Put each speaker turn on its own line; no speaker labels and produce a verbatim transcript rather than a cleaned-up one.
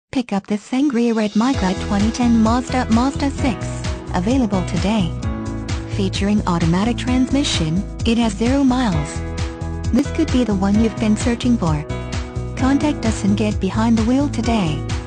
Pick up this Sangria Red Mica twenty ten Mazda Mazda six, available today. Featuring automatic transmission, it has zero miles. This could be the one you've been searching for. Contact us and get behind the wheel today.